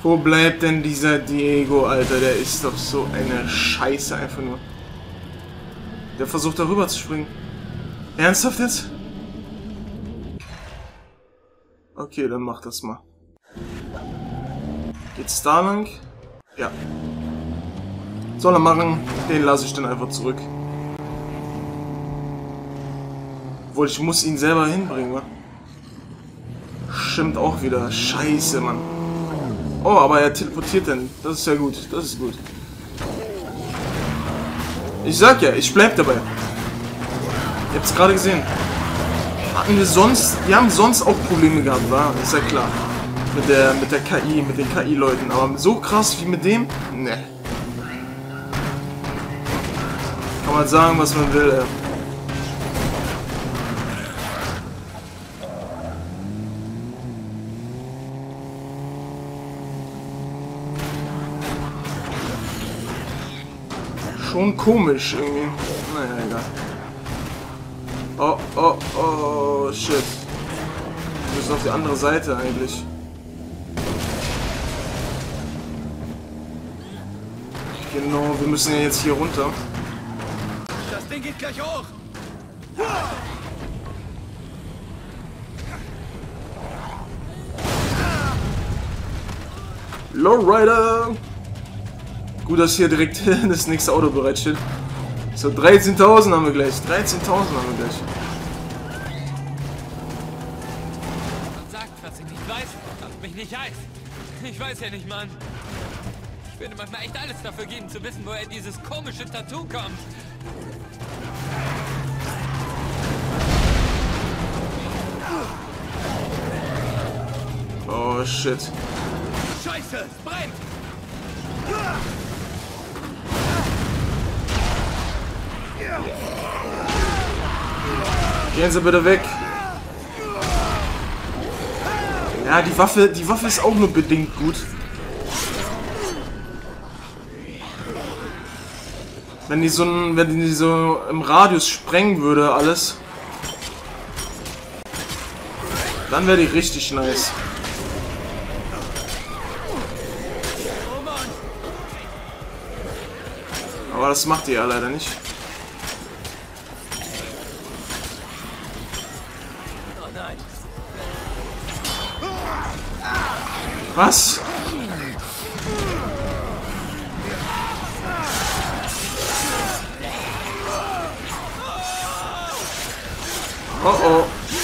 Wo bleibt denn dieser Diego, Alter? Der ist doch so eine Scheiße einfach nur. Der versucht darüber zu springen. Ernsthaft jetzt? Okay, dann mach das mal. Geht's da lang? Ja. Soll er machen, den lasse ich dann einfach zurück. Obwohl, ich muss ihn selber hinbringen, wa? Stimmt auch wieder. Scheiße, Mann. Oh, aber er teleportiert dann. Das ist ja gut. Das ist gut. Ich sag ja, ich bleib dabei. Ihr habt's gerade gesehen. Hatten wir sonst... Wir haben sonst auch Probleme gehabt, wa? Ist ja klar. Mit der KI, mit den KI-Leuten. Aber so krass wie mit dem? Ne. Kann man sagen, was man will, ey. Schon komisch irgendwie. Naja, egal. Oh, oh, oh, shit. Wir müssen auf die andere Seite eigentlich. Genau, wir müssen ja jetzt hier runter. Das Ding geht gleich hoch. Lowrider! Gut, dass hier direkt das nächste Auto bereitsteht. So, 13.000 haben wir gleich. 13.000 haben wir gleich. Man sagt, was ich nicht weiß, macht mich nicht heiß. Ich weiß ja nicht, Mann. Ich würde manchmal echt alles dafür geben, zu wissen, woher dieses komische Tattoo kommt. Oh, shit. Scheiße, es brennt! Gehen Sie bitte weg. Ja, die Waffe ist auch nur bedingt gut. Wenn die so im Radius sprengen würde, alles, dann wäre die richtig nice. Aber das macht die ja leider nicht. Oh nein. Was? Oh oh.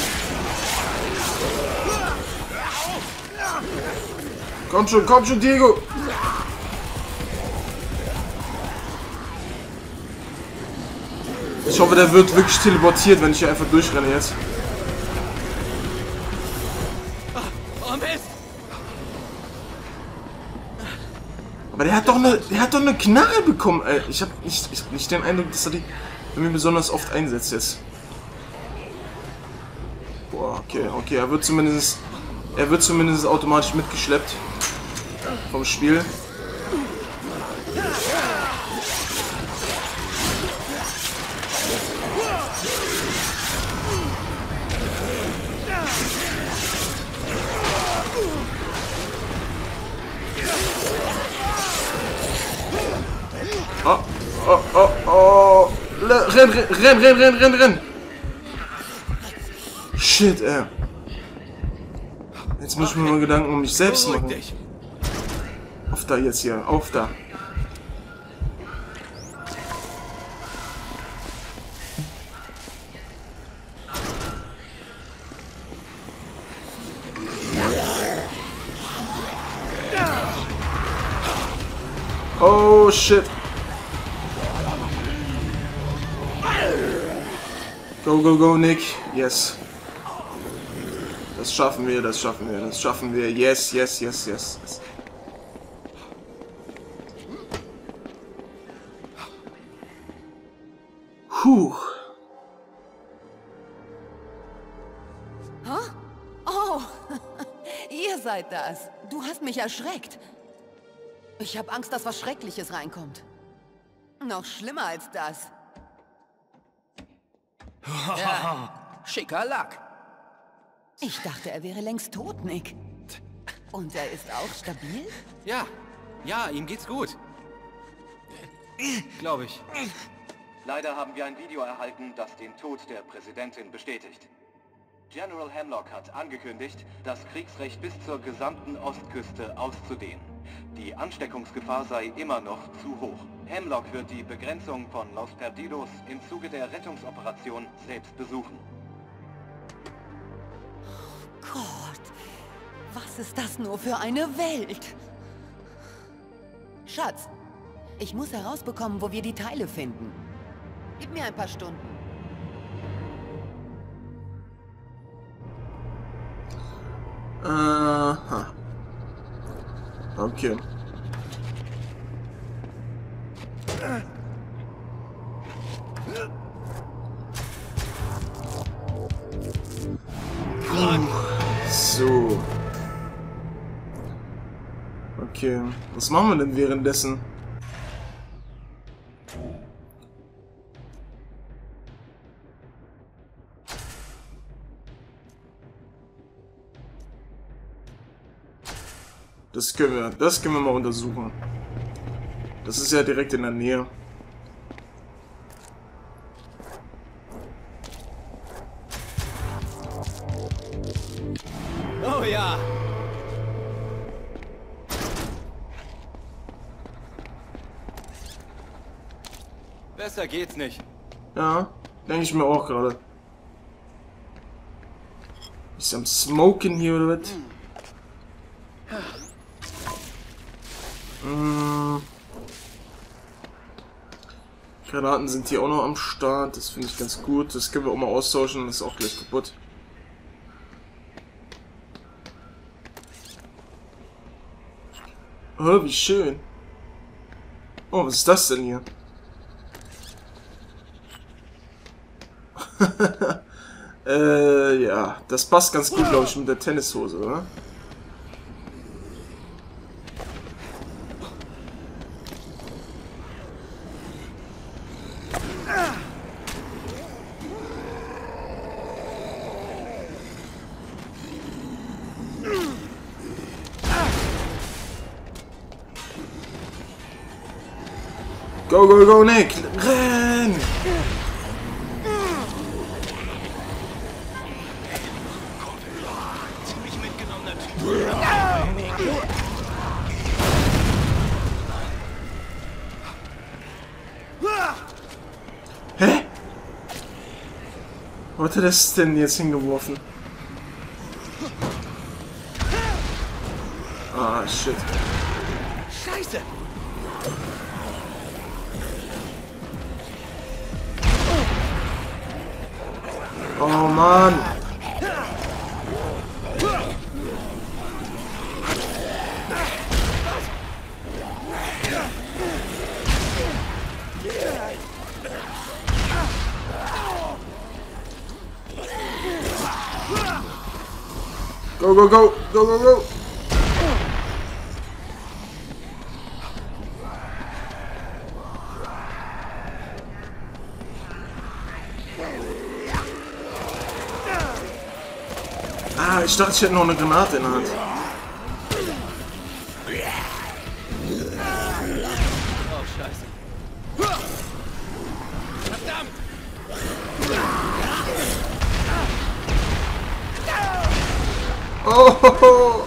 Komm schon, Diego. Ich hoffe, der wird wirklich teleportiert, wenn ich hier einfach durchrenne jetzt. Oh Mist! Aber der hat doch eine Knarre bekommen. Ich habe nicht den Eindruck, dass er die irgendwie besonders oft einsetzt jetzt. Boah, okay, er wird zumindest automatisch mitgeschleppt vom Spiel. Oh, oh, oh, oh. Renn. Shit, ey. Jetzt muss ich mir mal Gedanken um mich selbst machen. Auf da jetzt hier, auf da. Oh shit. Go, Nick. Yes. Das schaffen wir. Yes. Puh. Huh? Oh, ihr seid das. Du hast mich erschreckt. Ich habe Angst, dass was Schreckliches reinkommt. Noch schlimmer als das. Ja, schicker Lack. Ich dachte, er wäre längst tot, Nick. Und er ist auch stabil? Ja, ihm geht's gut. Glaube ich. Leider haben wir ein Video erhalten, das den Tod der Präsidentin bestätigt. General Hemlock hat angekündigt, das Kriegsrecht bis zur gesamten Ostküste auszudehnen. Die Ansteckungsgefahr sei immer noch zu hoch. Hemlock wird die Begrenzung von Los Perdidos im Zuge der Rettungsoperation selbst besuchen. Gott, was ist das nur für eine Welt? Schatz, ich muss herausbekommen, wo wir die Teile finden. Gib mir ein paar Stunden. Aha. Okay. So. Okay. Was machen wir denn währenddessen? Das können wir mal untersuchen. Das ist ja direkt in der Nähe. Oh ja! Besser geht's nicht. Ja, denke ich mir auch gerade. Ist am Smoken hier oder was? Granaten sind hier auch noch am Start. Das finde ich ganz gut. Das können wir auch mal austauschen. Das ist auch gleich kaputt. Oh, wie schön. Oh, was ist das denn hier? Ja, das passt ganz gut, glaube ich, mit der Tennishose, oder? Go, go, go, Nick! Renn! Hä? Wo hat er das denn jetzt hingeworfen? Ah, shit. Scheiße! Oh Mann! Go, go, go! Go, go, go! Ah, ich dachte, ich hätte noch eine Granate in der Hand. Oh, scheiße. Verdammt! Oh!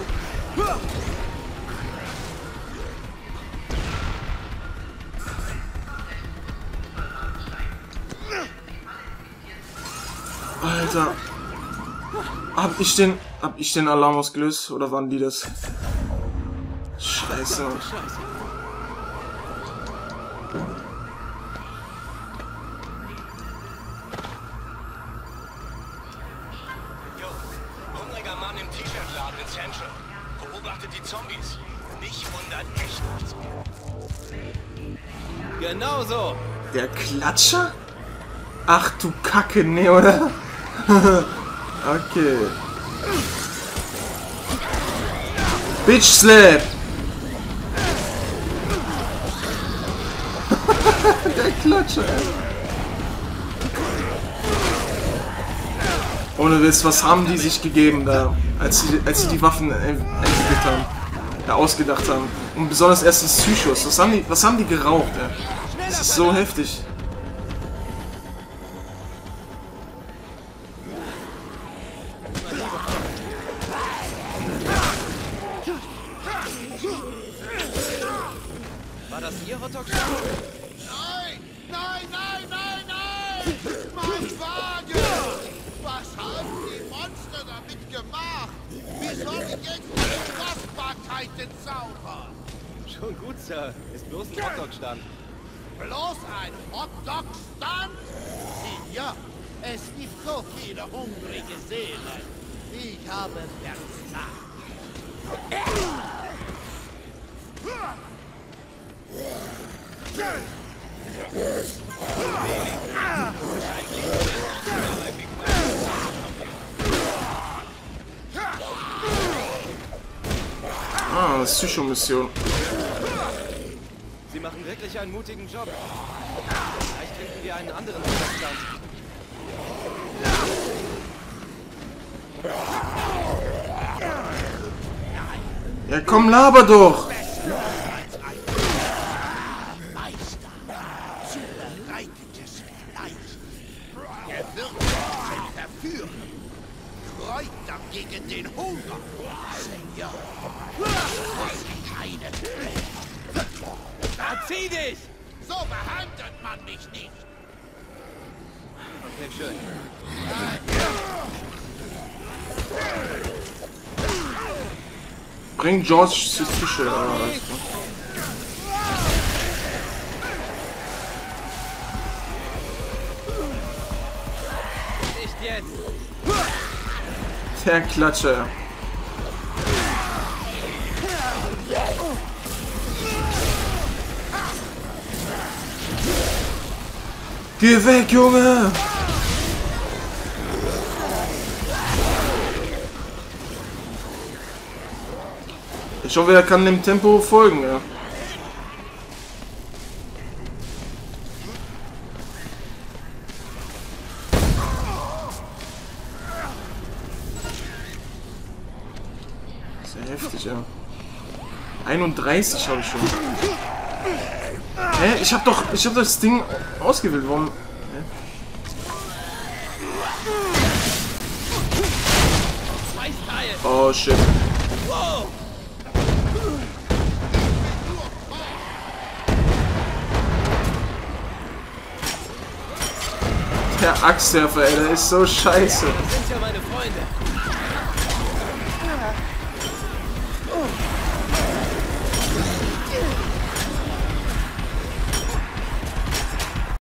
Alter. Hab ich den Alarm ausgelöst? Oder waren die das? Scheiße. Jo, hungriger Mann im T-Shirt-Laden in Central. Beobachtet die Zombies. Mich wundert echt nichts mehr. Genau so. Der Klatscher? Ach du Kacke, ne, oder? Okay. Bitch Slap! Der Klatscher, ey. Ohne Witz, was haben die sich gegeben da, als sie die Waffen entwickelt haben, ausgedacht haben. Und besonders erstens Psychos. Was haben die geraucht, ey? Das ist so heftig. War das Ihr Hotdog? Nein! Nein, nein, nein, nein! Mein Wagen! Was haben die Monster damit gemacht? Wie soll ich jetzt die Kostbarkeiten zaubern? Schon gut, Sir. Ist bloß ein Hotdog-Stand. Bloß ein Hotdog-Stand? Ja, es gibt so viele hungrige Seelen. Ich habe versagt. Ah, das ist Psycho-Mission. Sie machen wirklich einen mutigen Job. Vielleicht finden wir einen anderen Hotdog-Stand. Ja, komm, laber doch! Meister, zubereitetes Fleisch. Gewürze verführen. Kräuter gegen den Hunger. Senior, muss keine. Verzieh dich! So behandelt man mich nicht. Okay, schön. Bring George zu Tische. Nicht jetzt! Der Klatscher. Geh weg, Junge! Ich hoffe, er kann dem Tempo folgen, ja. Sehr heftig, ja. 31 habe ich schon. Hä? Ich hab das Ding ausgewählt. Warum? Hä? Oh shit. Der Axtwerfer, ey, der ist so scheiße. Das sind ja meine Freunde.